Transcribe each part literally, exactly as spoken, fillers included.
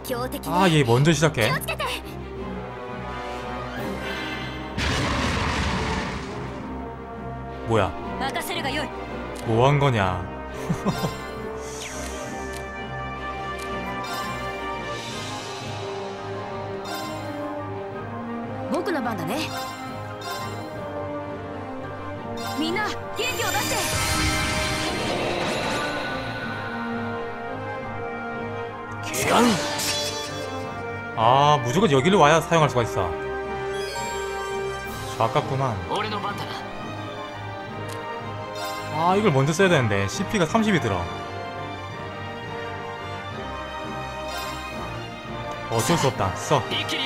아, 얘 먼저 시작해. 뭐야? 뭐 한 거냐? 아, 무조건 여기를 와야 사용할 수가 있어. 저 아깝구만. 아, 이걸 먼저 써야 되는데 씨피가 삼십이 들어. 어쩔 수 없다. 써.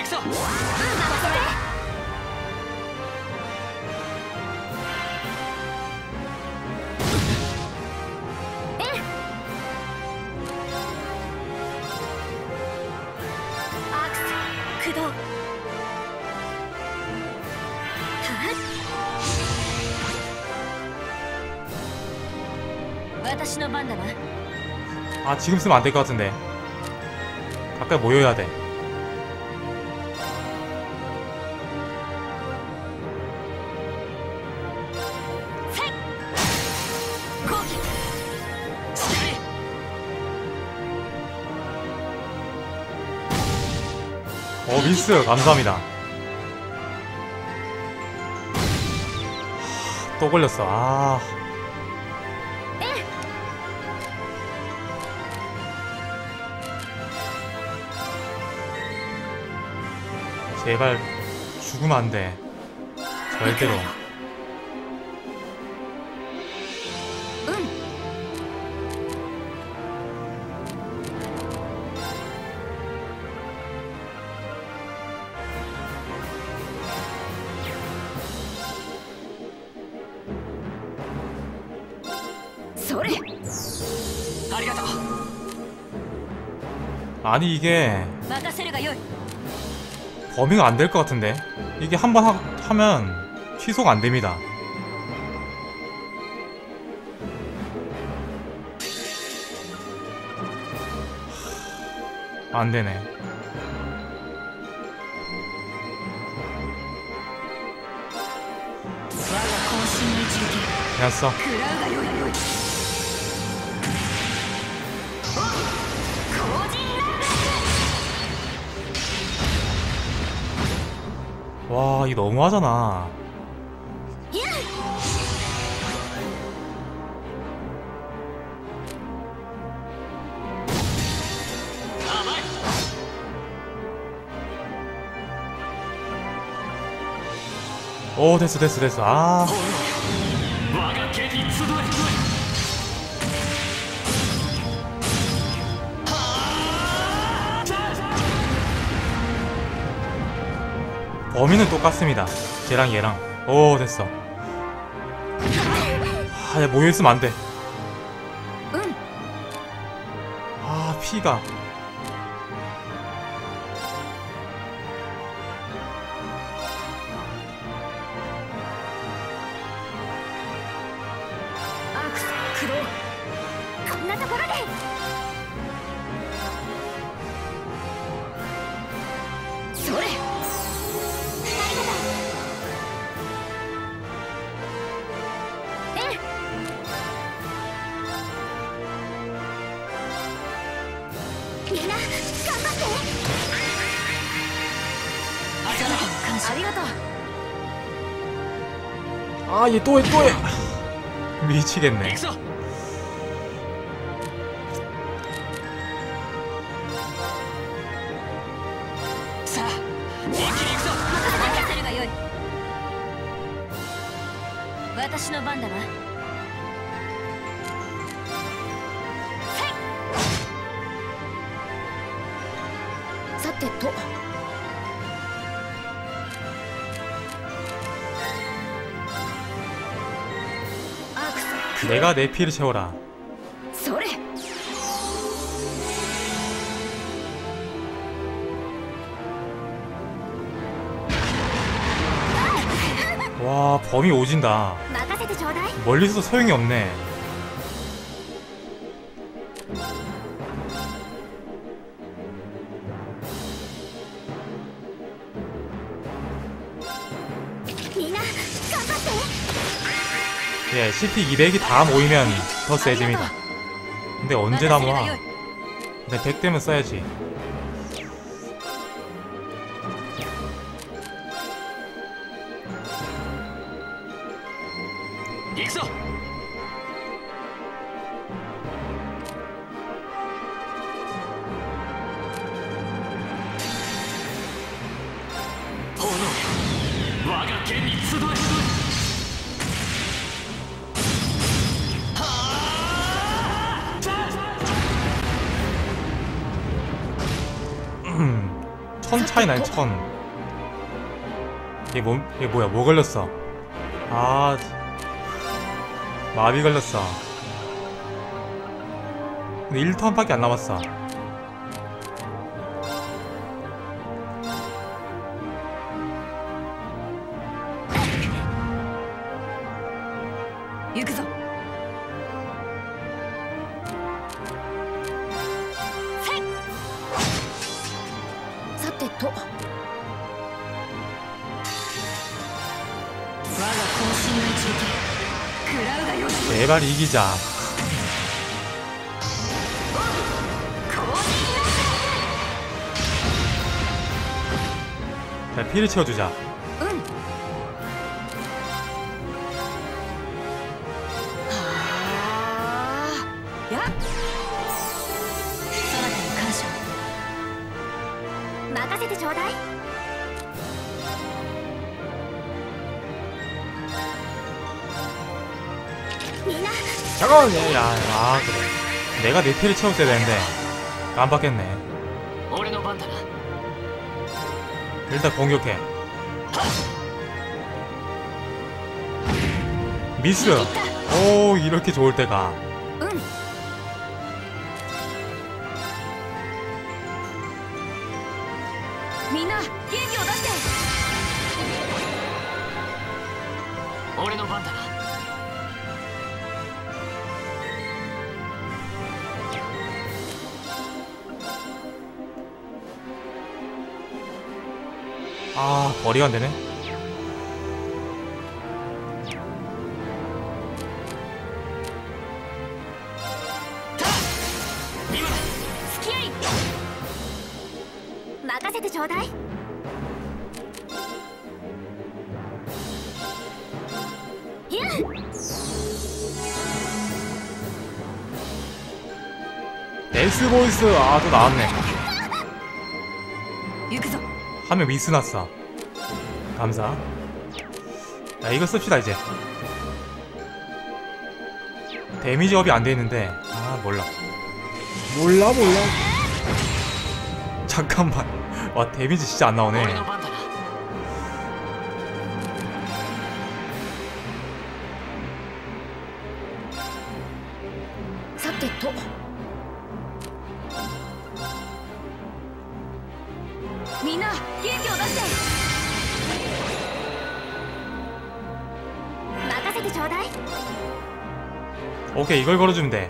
아, 지금 쓰면 안 될 것 같은데. 가까이 모여야 돼. 어, 미스 감사합니다. 또 걸렸어. 아, 제발 죽으면 안 돼. 절대로. 아니, 이게 범위가 안 될 것 같은데. 이게 한 번 하면 취소가 안 됩니다. 안 되네. 그냥 써. 와, 이거 너무하잖아. 오, 됐어 됐어 됐어. 아, 범위는 똑같습니다. 쟤랑 얘랑. 오, 됐어. 아, 야, 모여있으면 안돼. 아, 피가. 아, 얘 또 해, 또 해. 미치겠네. 내가 내 피를 채워라. 와, 범위 오진다. 멀리서도 소용이 없네. 예, 씨피 이백이 다 모이면 더 세집니다. 근데 언제 다 모아? 근데 백 되면 써야지. 천 차이 나네. 천. 얘 뭐, 얘 뭐야? 뭐 걸렸어? 아, 마비 걸렸어. 근데 일 턴밖에 안 남았어. 제발 이기자. 자, 피를 채워주자. 응. 아, 야. 막아세도 조다이. 잠깐만. 야, 아 그래. 내가 내 피를 채웠어야 되는데 깜빡했네. 일단 공격해. 미스. 오, 이렇게 좋을 때가. 응. 미나, 기회를 얻었대. 아, 거리가 안 되네. 스키야이. 막아세도 조다이. 데스보이스. 아, 또 나왔네. 하면 미스 났어. 감사. 야, 이거 씁시다 이제. 데미지 업이 안 돼 있는데. 아, 몰라. 몰라 몰라. 잠깐만. 와, 데미지 진짜 안 나오네. 미나, 기회를 얻었대. 막아세도 조다이. 오케이, 이걸 걸어주면 돼.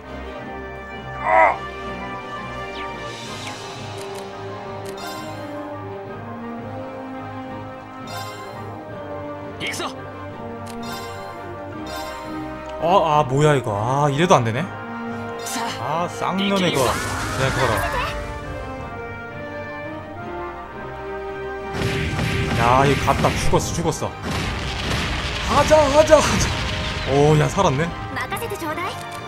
어, 아 뭐야 이거. 아, 이래도 안 되네. 아, 쌍년의 거. 그냥 걸어. 야, 이거 갔다. 죽었어 죽었어. 하자 하자 하자. 오, 야, 살았네. 막아세도 조다이.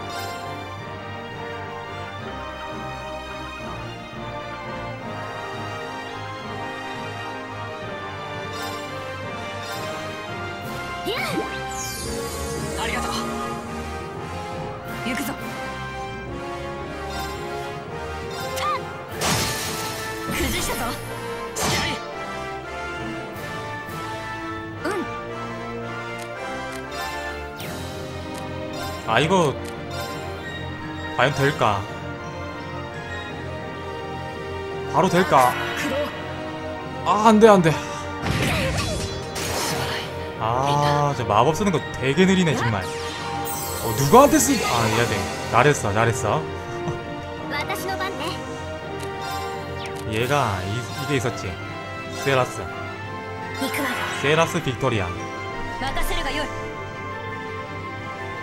아리가또. 유쿠조. 그즈시다ぞ. 아, 이거 과연 될까? 바로 될까? 아, 안돼 안돼. 아, 저 마법 쓰는 거 되게 느리네 정말. 어, 누구한테 쓰? 아, 해야 돼. 잘했어 잘했어. 얘가 이, 이게 있었지. 세라스. 세라스 빅토리아.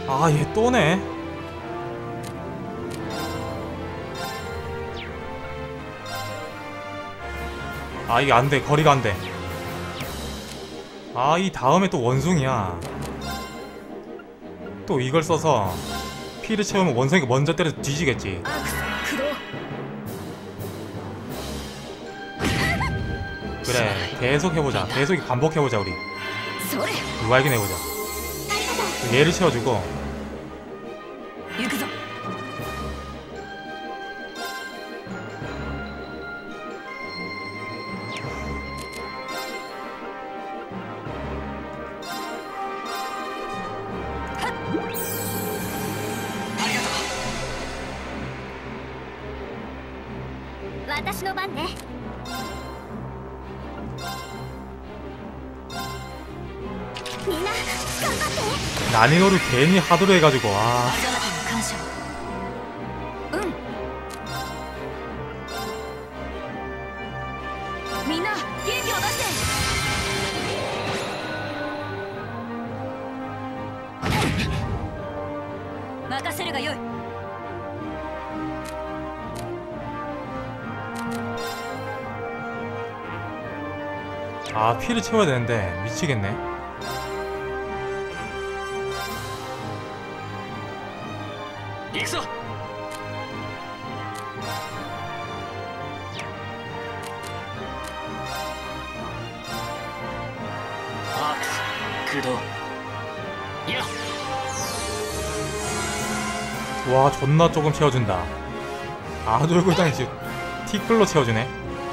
아, 얘 또네. 아, 이게 안돼. 거리가 안돼. 아, 이 다음에 또 원숭이야. 또 이걸 써서 피를 채우면 원숭이가 먼저 때려서 뒤지겠지. アークス駆動 그래, 계속 해보자. 계속 반복해보자. 우리 それ 누가 이긴 해보자. 얘를 채워주고. 行くぞ 私の番ねみんな頑張って 난이도를 괜히 하드로 해가지고. 아, あなたに感謝うんみんな元気を出して任せるがよい 아, 피를 채워야 되는데 미치겠네. 익소 아크스 그도 야 와, 존나 조금 채워준다. 아주 얼굴장이 지금 티끌로 채워주네.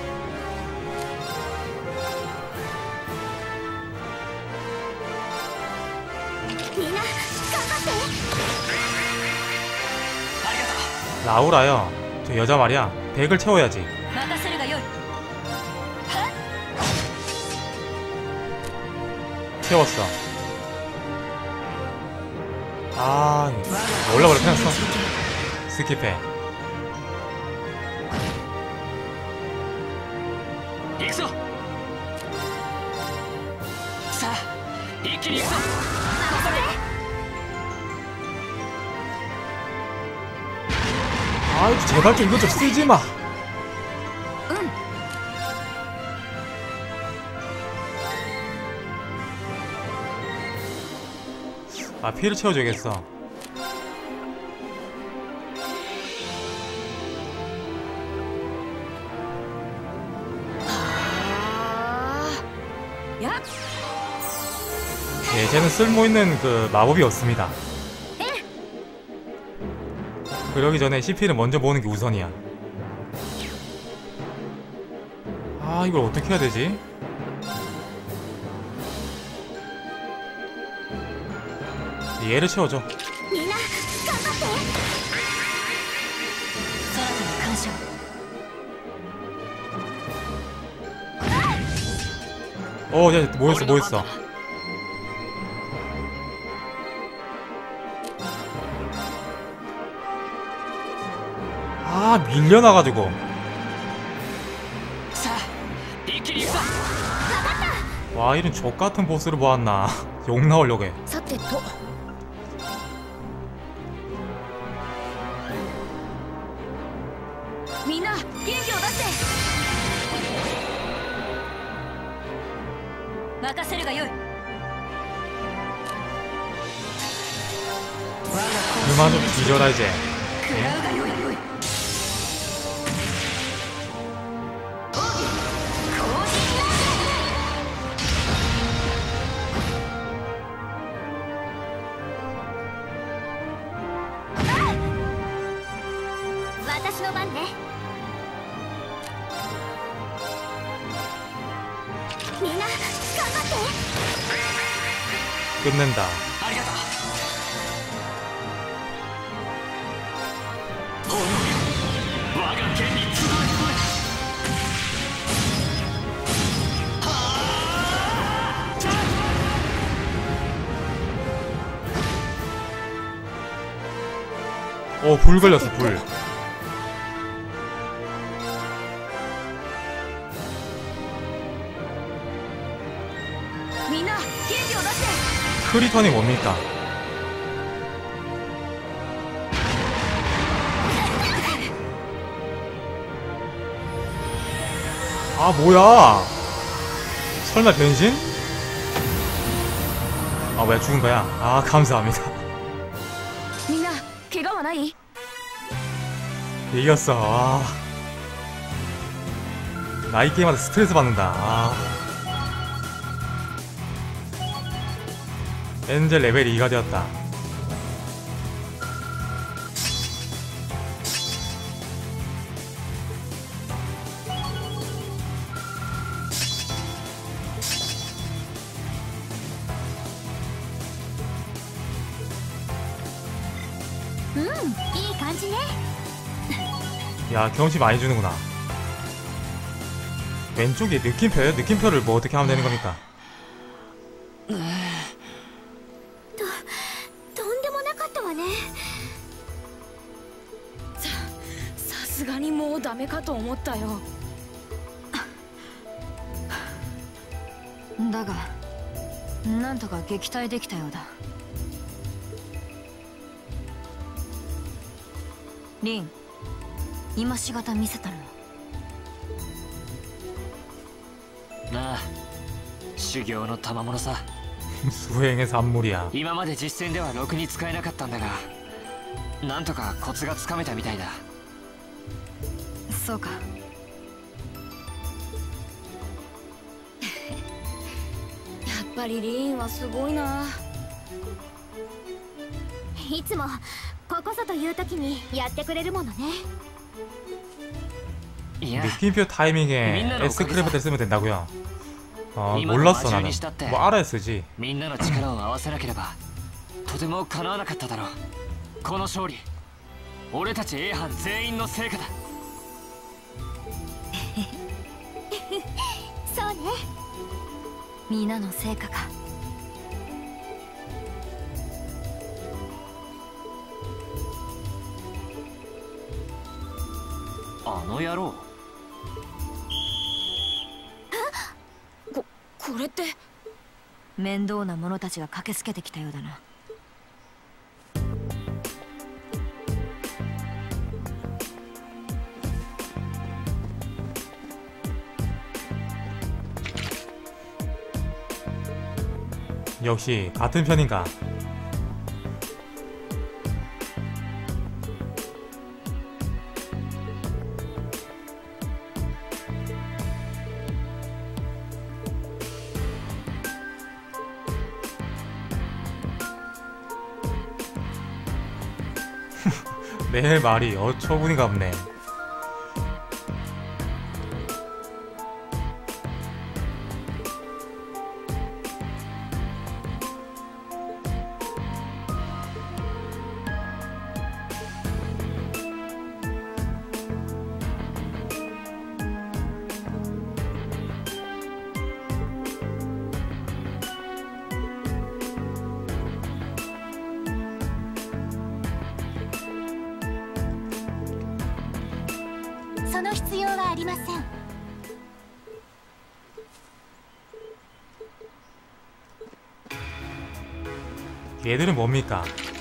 라우라요. 저 여자 말이야. 백을 채워야지. 채웠어. 아, 올라버려. 그냥 써. 스킵해. 익소 자 이끼리 익소 아이, 제발 좀 이거 좀 쓰지마. 응. 아, 피를 채워줘야겠어. 야. 예, 쟤는 쓸모있는 그 마법이 없습니다. 그러기 전에 씨피를 먼저 모으는 게 우선이야. 아, 이걸 어떻게 해야 되지? 얘를 채워줘. 어, 야, 뭐였어, 뭐였어. 아, 밀려나가지고. 와, 이런 족같은 보스를 보았나. 욕 나오려고 해. 그만 좀 뒤져라 이제. 네? 끝낸다. 오, 불 걸렸어, 불. 크리턴이 뭡니까? 아 뭐야? 설마 변신? 아 왜 죽은 거야? 아 감사합니다. みんな怪我はない？ 이겼어. 아. 나이 게임하다 스트레스 받는다. 아. 엔젤 레벨이 이가 되었다. 음, 이感じね. 야 경험치 많이 주는구나. 왼쪽이 느낌표예요? 느낌표를 뭐 어떻게 하면 되는 겁니까? とんでもなかったわね。ささすがにもうダメかと思ったよ。だがなんとか撃退できたようだ。リン、今しがた見せたの。 なあ、修行の賜物さ。 수행의 산물이야. 今まで実戦ではろくに使えなかったんだが、なんとかコツがつかめたみたいだ。 そうか。やっぱりリーンはすごいな。いつもここぞという時にやってくれるものね。 느낌표 타이밍에 S크래프트를 쓰면 된다고요? 어 몰랐어 나는. 뭐 알아야 쓰지. みんなの力を合わせなければとても叶わなかっただろう。この勝利、俺たち A 班全員の成果だ。 そうね。みんなの成果か。 あの野郎。 ここれって面倒な者たちが駆けつけてきたようだな。 역시 같은 편인가? 내 말이 어처구니가 없네. 얘들은 뭡니까?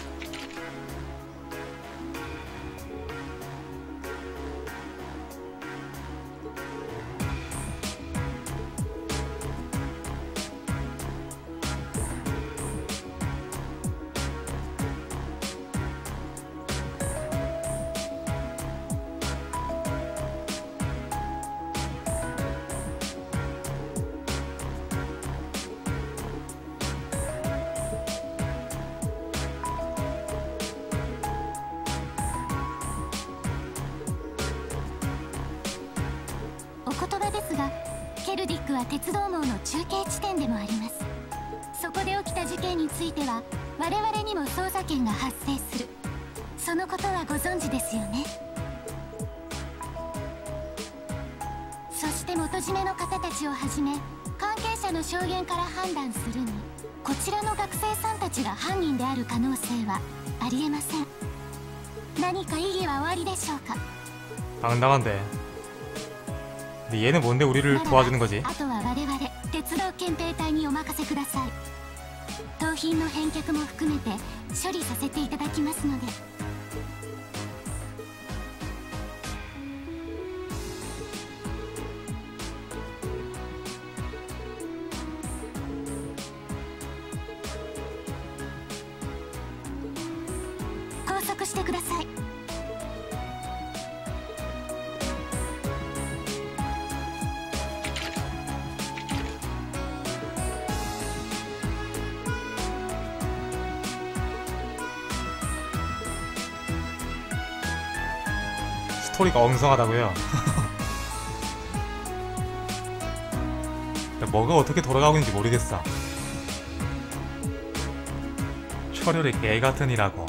당당한데. 근데 얘는 뭔데 우리를 도와주는 거지? あとは我々鉄道憲兵隊にお任せください。盗品の返却も含めて処理させていただきますので。 速してください。 스토리가 엉성하다고요? 뭐가 어떻게 돌아가고 있는지 모르겠어. 철혈의 개같으니라고.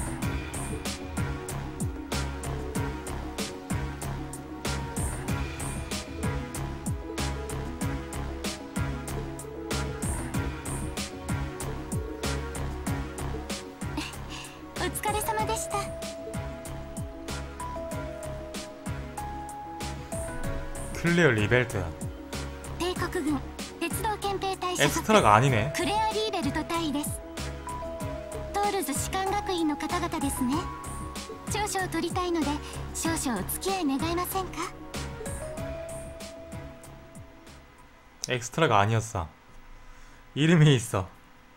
클레어 리벨트. 엑스트라가 아니네. クレア・リーベルト隊です。トールズ士官学院の方々ですね。長所を取りたいので少々お付き合い願えませんか？ 엑스트라가 아니었어. 이름이 있어.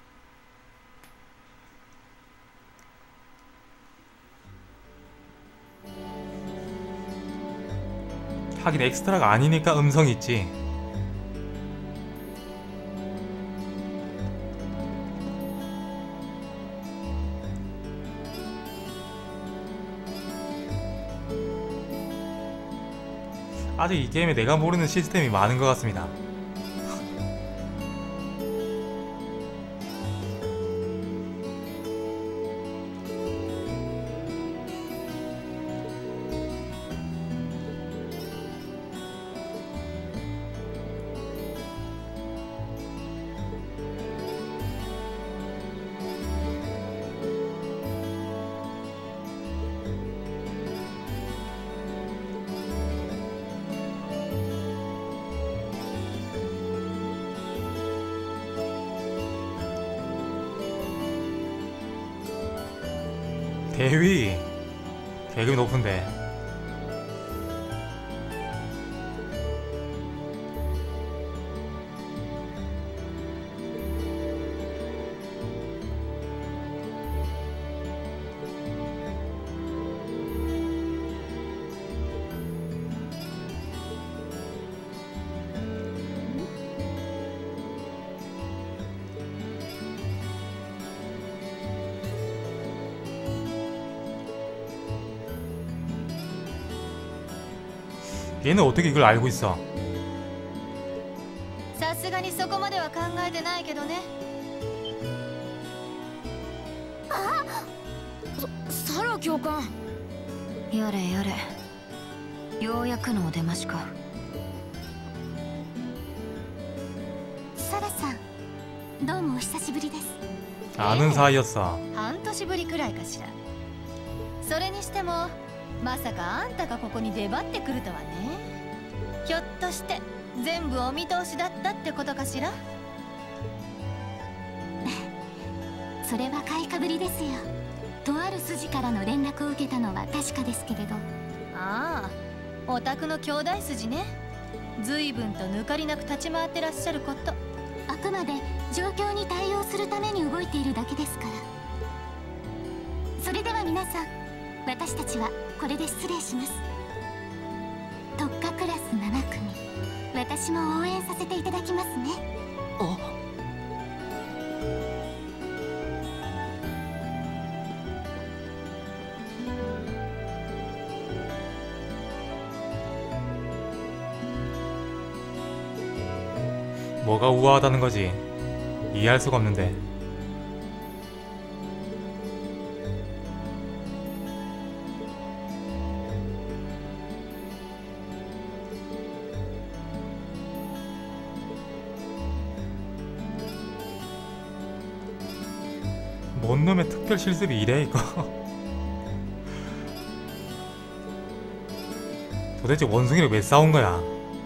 하긴 엑스트라가 아니니까 음성이 있지. 아직 이 게임에 내가 모르는 시스템이 많은 것 같습니다. 대위 계급이 높은데. 얘는 어떻게 이걸 알고 있어? さすがにそこまでは考えてないけどね。 あ、 サラ教官。やれやれ。ようやくのお出ましか。 サラさん、どうもお久しぶりです。 아는 사이였어. 半年ぶりくらいかしら。それにしてもまさかあんたがここに出張ってくるとはね。ひょっとして全部お見通しだったってことかしら。 それは買いかぶりですよ。とある筋からの連絡を受けたのは確かですけれど。 ああ、お宅の兄弟筋ね。随分と抜かりなく立ち回ってらっしゃること。 あくまで状況に対応するために動いているだけですから。それでは皆さん、私たちはこれで失礼します。特化クラスなな組、私も応援させていただきますね。 あ、 뭐가 우아하다는 거지? 이해할 수가 없는데. 뭔 놈의 특별 실습이 이래 이거. 도대체 원숭이를 왜 싸운 거야?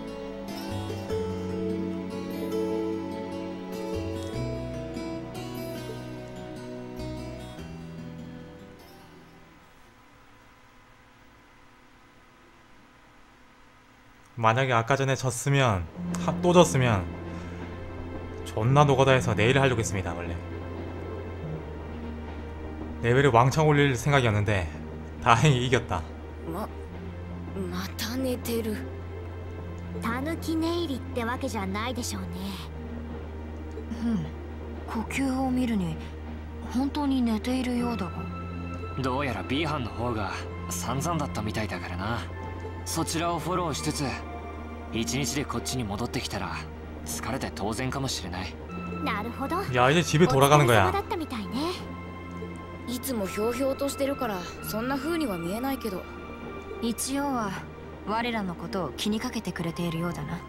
만약에 아까 전에 졌으면, 하, 또 졌으면 존나 노가다 해서 내일 하려고 했습니다 원래. 레벨을 왕창 올릴 생각이었는데 다행히 이겼다. ままた寝てる。 たぬき寝入りってわけじゃないでしょうね。 うん呼吸を見るに本当に寝ているようだが。 どうやら B 班の方が散々だったみたいだからな。そちらをフォローしつつ一日でこっちに戻ってきたら疲れて当然かもしれない。 なるほど。 야 이제 집에 돌아가는 お疲れ様 거야. だったみたいね。 いつもひょうひょうとしてるからそんな風には見えないけど。 一応は我らのことを気にかけてくれているようだな。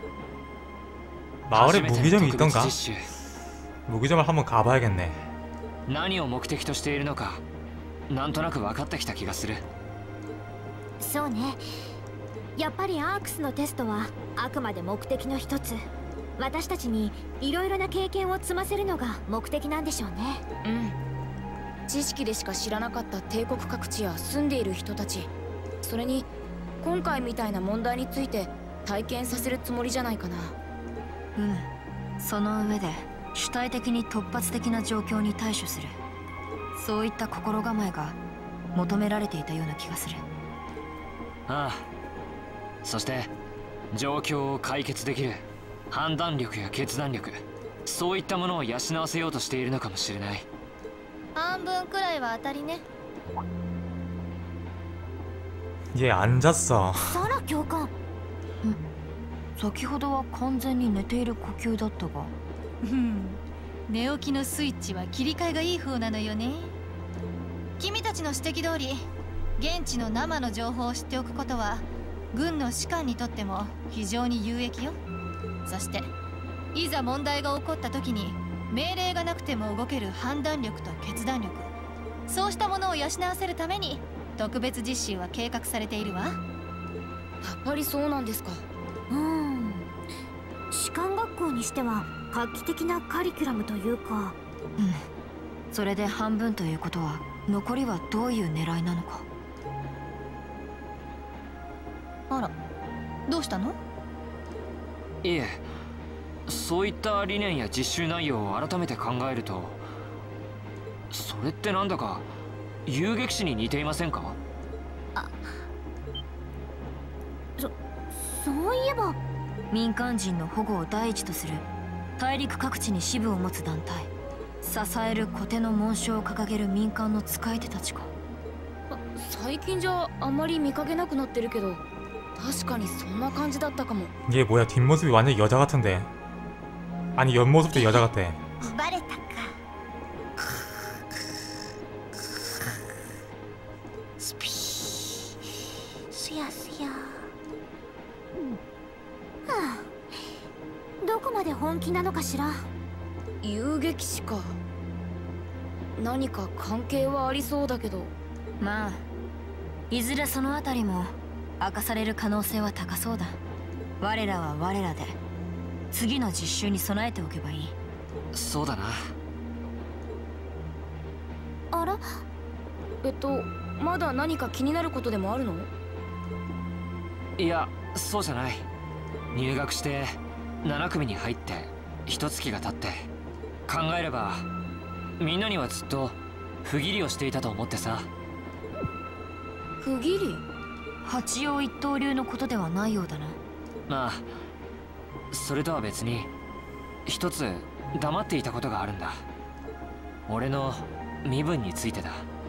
마을에 初めての 무기점이 特別 있던가? 実習 무기점을 한번 가봐야겠네. 何を目的としているのかなんとなく分かってきた気がする。 そうね。やっぱりアークスのテストはあくまで目的の一つ。私たちにいろいろな経験を積ませるのが目的なんでしょうね。 うん。知識でしか知らなかった帝国各地や住んでいる人たち、それに今回みたいな問題について体験させるつもりじゃないかな。 うん。その上で主体的に突発的な状況に対処する、そういった心構えが求められていたような気がする。 ああ。そして状況を解決できる判断力や決断力、そういったものを養わせようとしているのかもしれない。 半分くらいは当たりね。 얘 안 잤어. サラ教官。 先ほどは完全に寝ている呼吸だったが。うん寝起きのスイッチは切り替えがいい方なのよね。君たちの指摘通り現地の生の情報を知っておくことは軍の士官にとっても非常に有益よ。そしていざ問題が起こった時に命令がなくても動ける判断力と決断力、そうしたものを養わせるために特別実習は計画されているわ。 やっぱりそうなんですか。 うーん。士官学校にしては画期的なカリキュラムというか。 うん。それで半分ということは残りはどういう狙いなのか。あら、どうしたの？ いえ、そういった理念や実習内容を改めて考えると、それってなんだか遊撃士に似ていませんか？ そ、そういえば民間人の保護を第一とする大陸各地に支部を持つ団体、支えるコテの紋章を掲げる民間の使い手たちか。 最近じゃあまり見かけなくなってるけど、確かにそんな感じだったかも。 얘 뭐야 뒷모습이 완전 여자 같은데. 아니 옆모습도 여자 같대. バレたか。スピーすやすや。はあ、どこまで本気なのかしら。 遊撃士か。何か関係はありそうだけど。 まあいずれそのあたりも明かされる可能性は高そうだ。我らは我らで次の実習に備えておけばいい。 そうだな。 あら、 えっとまだ何か気になることでもあるの？ いや、そうじゃない。入学してなな組に入って一月が経って考えれば、みんなにはずっと不義理をしていたと思ってさ。 不義理？ 八葉一刀流のことではないようだな。 まあそれとは別に一つ黙っていたことがあるんだ。俺の身分についてだ。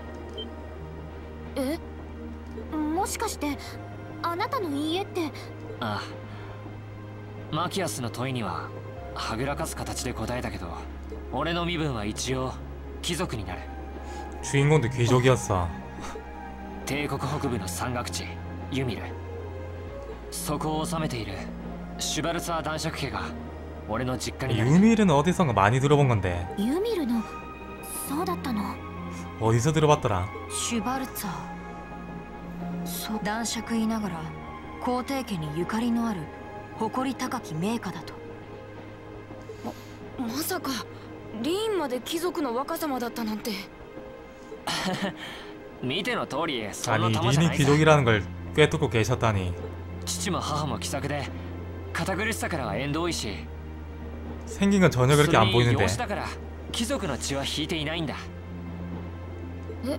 え、もしかしてあなたの家って。 ああ、マキアスの問いにははぐらかす形で答えたけど、俺の身分は一応貴族になる。 주인공도 귀족이었어. 帝国北部の山岳地ユミル、そこを治めているシュバルツァー男爵家が俺の実家になる。 유밀은 어디선가 많이 들어본 건데. ユミルの。そうだったの。 어디서 들어봤더라. シュバルツァー、そう男爵いながら皇帝家にゆかりのある誇り高き名家だと。 まさかリーンまで貴族の若様だったなんて。 見ての通りそんな 아니 玉じゃ 린이 ないさ。 귀족이라는 걸 꿰뚫고 계셨다니. 父も母も気さくで堅苦しさからは縁遠いし、 생긴 건 전혀 그렇게 안 それに 보이는데. 養子だから貴族の血は引いていないんだ。 え、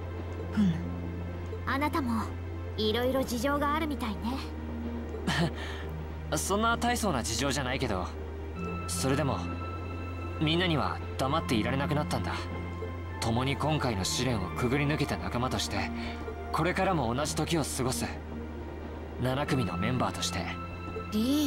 あなたもいろいろ事情があるみたいね。 そんな大層な事情じゃないけど、それでもみんなには黙っていられなくなったんだ。共に今回の試練をくぐり抜けた仲間として、これからも同じ時を過ごすなな組のメンバーとして。 リ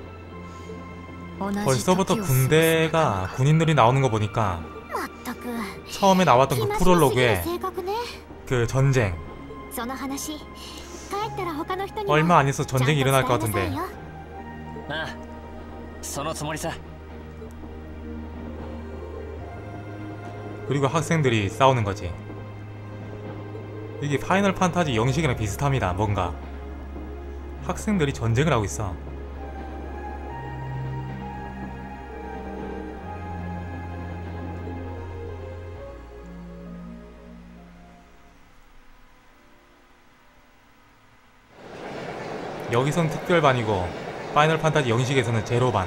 ー 벌써부터 군대가 군인들이 나오는 거 보니까 まったく 처음에 나왔던 그 프롤로그에 性格ね。 그 전쟁 その話帰ったら他の人にも 얼마 안 있어 전쟁이 일어날 것 ちゃんと伝え 같은데 なさいよ。 ああ、そのつもりさ。 그리고 학생들이 싸우는 거지. 이게 파이널 판타지 영식이랑 비슷합니다. 뭔가 학생들이 전쟁을 하고 있어. 여기선 특별반이고 파이널 판타지 영식에서는 제로반.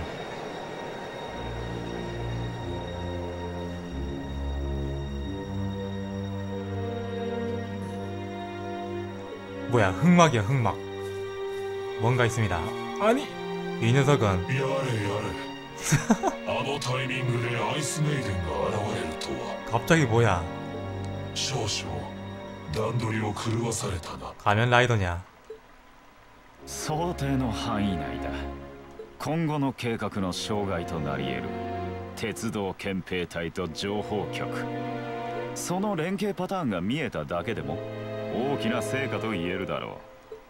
뭐야, 흑막이야, 흑막. 뭔가 있습니다. 아니, 이 녀석은 やれやれあのタイミングでアイスメイデンが現れるとは 갑자기 뭐야? 少々段取りを狂わされたな。 가면 라이더냐? 想定の範囲内だ。今後の計画の障害となり得る鉄道憲兵隊と情報局、その連携パターンが見えただけでも大きな成果と言えるだろ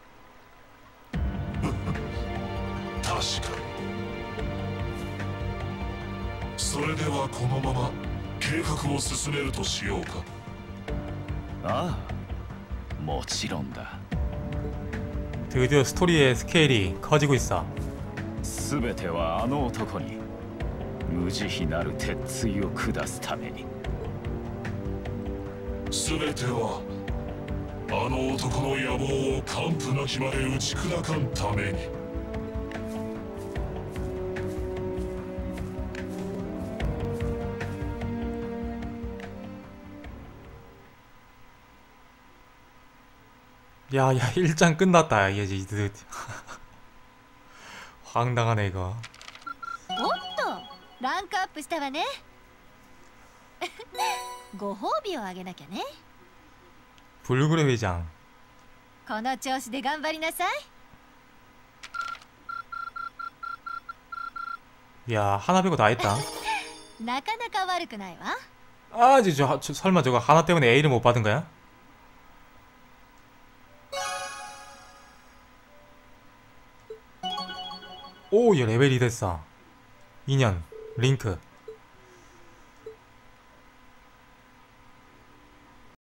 確かに。それではこのまま計画を進めるとしようか。 う。ああ、もちろんだ。 드디어 스토리의 스케일이 커지고 있어. 全てはあの男に無慈悲なる鉄槌を下すために。 全てはあの男の野望を完膚なきまで打ち砕かんために。 야야 일 장 끝났다. 얘 이제 황당하네 이거. おっとランクアップしたわね。ご褒美をあげなきゃね。 불굴의 회장. この調子で頑張りなさい。 야 하나 빼고 다 했다. なかなか悪くないわ。 아 저, 저, 저 설마 저거 하나 때문에 A를 못 받은 거야? 오, 얘 레벨이 됐어. 이 년 링크.